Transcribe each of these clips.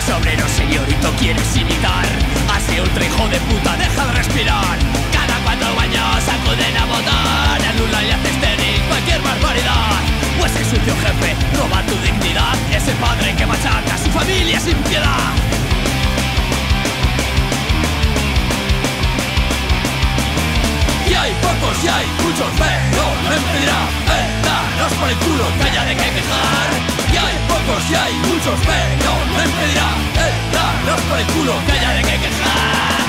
Pues obrero señorito quieres imitar a ese ultra hijo de puta, deja de respirar. Cada 4 años acuden a votar, anula y hace estéril cualquier barbaridad. Pues el sucio jefe roba tu dignidad, ese padre que machaca a su familia sin piedad. Y hay pocos y hay muchos, pero no impedirá darnos por el culo que haya de qué quejar. Y hay pocos y hay muchos, pero no impedirá darnos por el culo que haya de qué quejar.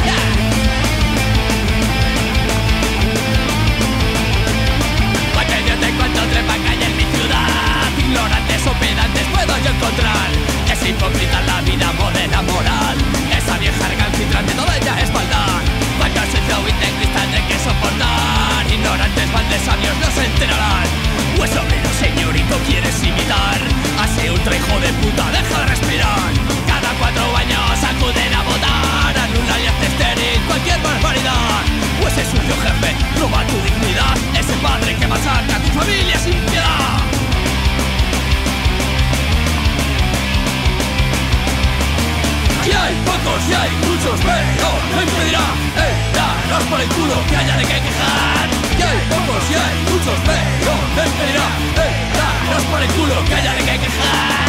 Cuánto idiota y cuánto trepa calle en mi ciudad, ignorantes o pedantes puedo yo encontrar. Es hipócrita la vida moderna moral, esa vieja recalcitrante toda ella es maldad. Cuánto sucio y cristal de que soportar, ignorantes valdes sabios no se enterarán. Pues obrero señorito quieres imitar a ese ultra hijo de puta, deja de respirar. Cada 4 años acuden a votar, anula y hace estéril cualquier barbaridad. Pues el suyo jefe roba tu dignidad, ese padre que machaca a tu familia sin piedad. Y hay pocos y hay muchos, pero no impedirá darnos por el culo que haya de qué quejar. Y hay pocos y hay muchos, pero no impedirá darnos por el culo que haya de qué quejar.